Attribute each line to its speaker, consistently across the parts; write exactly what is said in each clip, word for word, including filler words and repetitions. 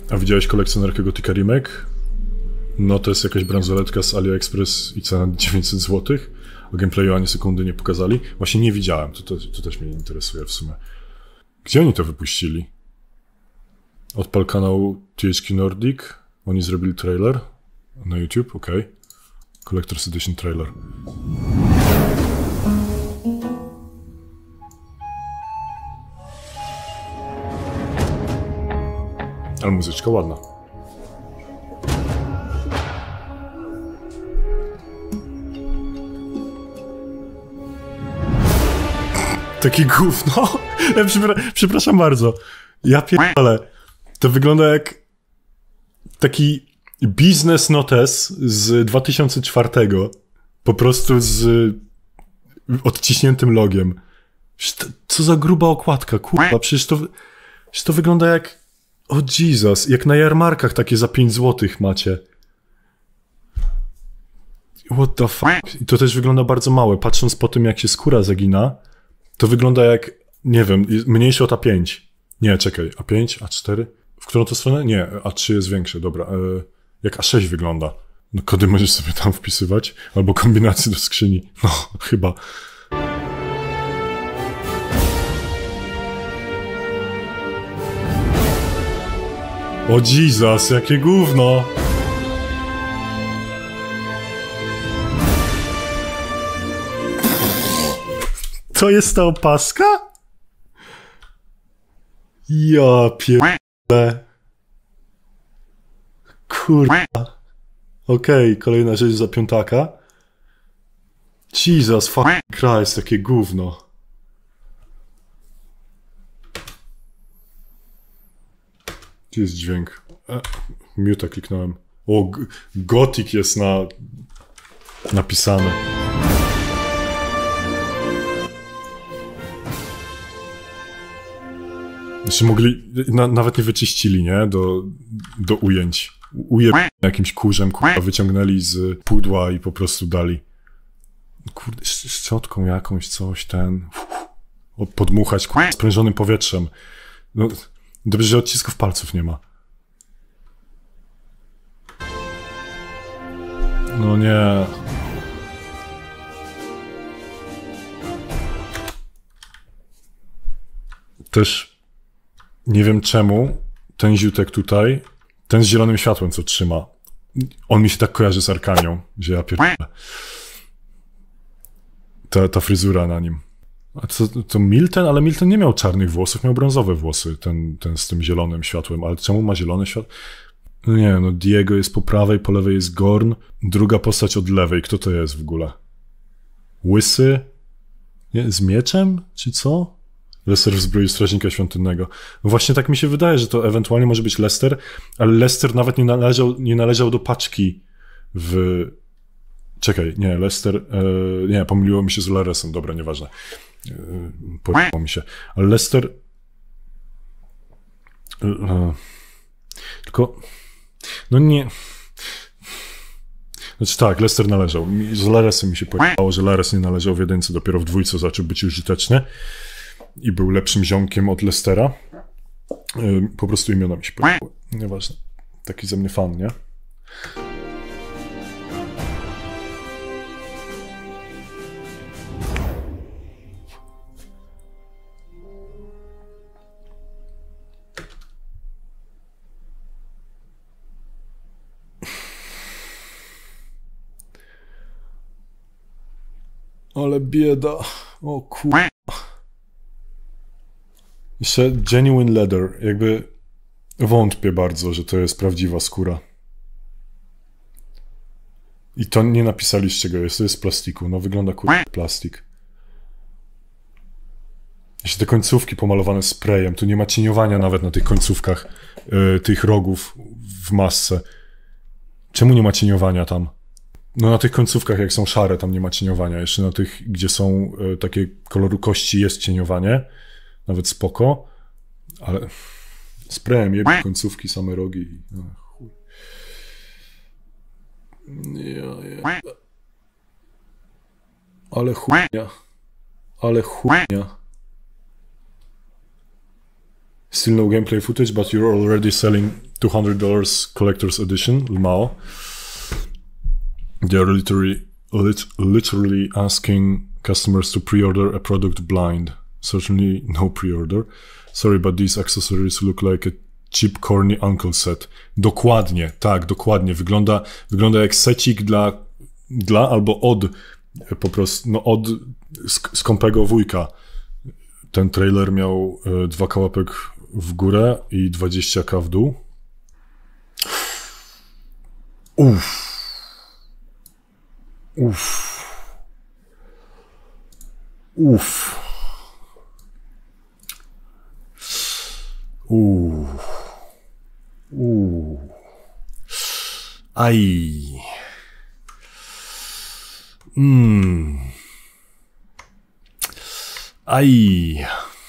Speaker 1: A widziałeś kolekcjonerkę Gothica Remake? No to jest jakaś bransoletka z AliExpress i cena dziewięćset złotych. O gameplayu ani sekundy nie pokazali. Właśnie nie widziałem, to, to, to też mnie interesuje w sumie. Gdzie oni to wypuścili? Odpal kanał T H Q Nordic. Oni zrobili trailer na YouTube, ok. Collector's Edition trailer. Ale muzyczka ładna. Taki gówno. Ja przepra- przepraszam bardzo. Ja pierdolę. To wygląda jak taki biznes notes z dwa tysiące czwartego. Po prostu z odciśniętym logiem. Co za gruba okładka, kurwa. Przecież to, przecież to wygląda jak... O Jesus, jak na jarmarkach takie za pięć złotych macie. What the fuck? I to też wygląda bardzo małe. Patrząc po tym, jak się skóra zagina, to wygląda jak, nie wiem, mniejsze od A pięć. Nie, czekaj, A pięć, A cztery? W którą to stronę? Nie, A trzy jest większe, dobra. E, jak A sześć wygląda. No kody możesz sobie tam wpisywać, albo kombinacje do skrzyni. No, chyba. O Jesus, jakie gówno! To jest ta opaska? Ja pierdolę. Kurwa. Okej, okay, kolejna rzecz za piątaka. Jesus fucking Christ, jakie gówno. Gdzie jest dźwięk? E, Muta kliknąłem. O, Gothic jest na... napisane. Znaczy mogli... Na, nawet nie wyczyścili, nie? Do, do ujęć. Ujeb... jakimś kurzem, kurwa, wyciągnęli z pudła i po prostu dali. Kurde, szczotką jakąś, coś, ten... Uff, podmuchać, kurwa, sprężonym powietrzem. No... Dobrze, że odcisków palców nie ma. No nie. Też nie wiem czemu ten ziutek tutaj, ten z zielonym światłem, co trzyma, on mi się tak kojarzy z Arkanią, że ja pierdolę. Ta, ta fryzura na nim. A co, to Milton? Ale Milton nie miał czarnych włosów, miał brązowe włosy, ten, ten z tym zielonym światłem. Ale czemu ma zielone światło? No nie, no Diego jest po prawej, po lewej jest Gorn. Druga postać od lewej. Kto to jest w ogóle? Łysy? Nie, z mieczem? Czy co? Lester w zbroi strażnika świątynnego. No właśnie tak mi się wydaje, że to ewentualnie może być Lester, ale Lester nawet nie należał, nie należał do paczki w... Czekaj, nie, Lester... E, nie, pomyliło mi się z Laresem. Dobra, nieważne. Pojechał mi się. Ale Lester... Tylko... No nie... Znaczy tak, Lester należał. Z Laresem mi się pojechało, że Lares nie należał w jedynce. Dopiero w dwójce zaczął być użyteczny. I był lepszym ziomkiem od Lestera. Po prostu imiona mi się pojechały. Nieważne. Taki ze mnie fan, nie? Ale bieda. O kurwa. Jeszcze genuine leather. Jakby wątpię bardzo, że to jest prawdziwa skóra. I to nie napisali, z czego jest. To jest z plastiku. No wygląda kurwa jak plastik. Jeszcze te końcówki pomalowane sprayem. Tu nie ma cieniowania nawet na tych końcówkach yy, tych rogów w masce. Czemu nie ma cieniowania tam? No na tych końcówkach, jak są szare, tam nie ma cieniowania. Jeszcze na tych, gdzie są y, takie koloru kości, jest cieniowanie. Nawet spoko. Ale sprayem jebie końcówki, same rogi. No, chuj. Ja, ja. Ale chujnia. Ale chujnia. Still no gameplay footage, but you're already selling two hundred dollars Collector's Edition, L M A O. They are literally, lit, literally asking customers to pre-order a product blind. Certainly no pre-order. Sorry, but these accessories look like a cheap, corny uncle set. Dokładnie, tak, dokładnie. Wygląda, wygląda jak secik dla, dla albo od, po prostu, no od sk- skąpego wujka. Ten trailer miał y, dwa K łapek w górę i dwadzieścia K w dół. Uff. Uff. Uff. Uff. Uff. Aj. Mmm. Aj.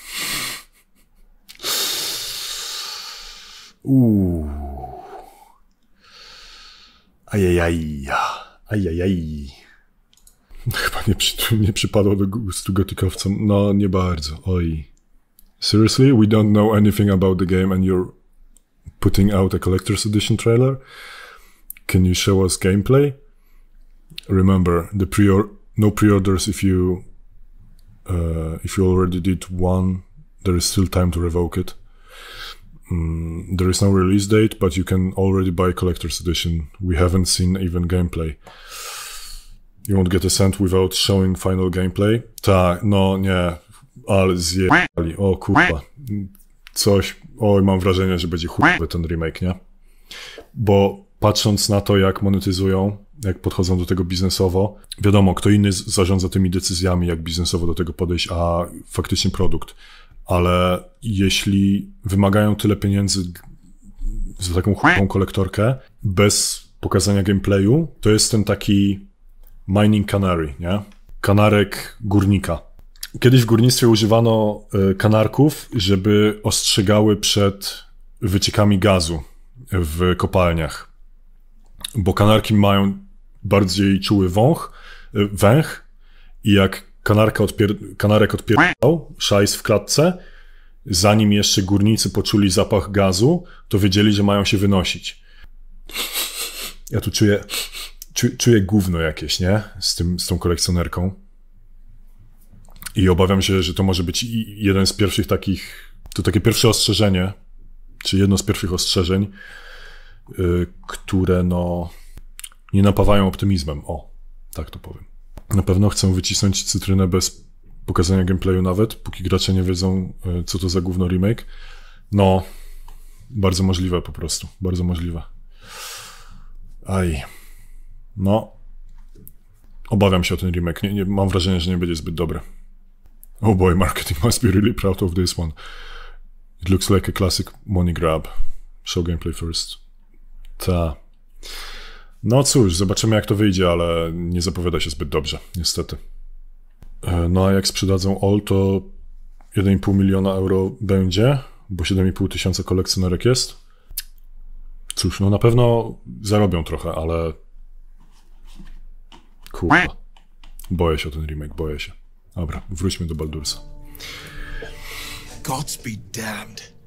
Speaker 1: Uuu. Ajajaj. Ajajaj. Chyba nie, przy, nie przypadło do gustu gotykowcom. No, nie bardzo. Oj. Seriously? We don't know anything about the game and you're putting out a collector's edition trailer? Can you show us gameplay? Remember, the pre no pre-orders if you uh, if you already did one, there is still time to revoke it. Mm, there is no release date, but you can already buy collector's edition. We haven't seen even gameplay. You won't get a cent without showing final gameplay? Tak, no nie, ale zjebali. O kurwa. Coś, oj, mam wrażenie, że będzie chujowy ten remake, nie? Bo patrząc na to, jak monetyzują, jak podchodzą do tego biznesowo, wiadomo, kto inny zarządza tymi decyzjami, jak biznesowo do tego podejść, a faktycznie produkt. Ale jeśli wymagają tyle pieniędzy za taką chłopą kolektorkę, bez pokazania gameplayu, to jest ten taki mining canary, nie? Kanarek górnika. Kiedyś w górnictwie używano kanarków, żeby ostrzegały przed wyciekami gazu w kopalniach. Bo kanarki mają bardziej czuły wąch, węch i jak kanarka odpier- kanarek odpierdał szajs w klatce, zanim jeszcze górnicy poczuli zapach gazu, to wiedzieli, że mają się wynosić. Ja tu czuję, czu, czuję gówno jakieś, nie? Z tym, z tą kolekcjonerką. I obawiam się, że to może być jeden z pierwszych takich, to takie pierwsze ostrzeżenie, czy jedno z pierwszych ostrzeżeń, yy, które no nie napawają optymizmem. O, tak to powiem. Na pewno chcę wycisnąć cytrynę bez pokazania gameplayu nawet, póki gracze nie wiedzą, yy, co to za gówno remake. No, bardzo możliwe po prostu, bardzo możliwe. Aj, no, obawiam się o ten remake. Nie, nie, mam wrażenie, że nie będzie zbyt dobry. Oh boy, marketing must be really proud of this one. It looks like a classic money grab. Show gameplay first. Ta. No cóż, zobaczymy jak to wyjdzie, ale nie zapowiada się zbyt dobrze, niestety. No a jak sprzedadzą all, to jeden i pół miliona euro będzie, bo siedem i pół tysiąca kolekcjonerek jest. Cóż, no na pewno zarobią trochę, ale... Kurwa. Boję się o ten remake, boję się. Dobra, wróćmy do Baldursa.
Speaker 2: Gods be damned.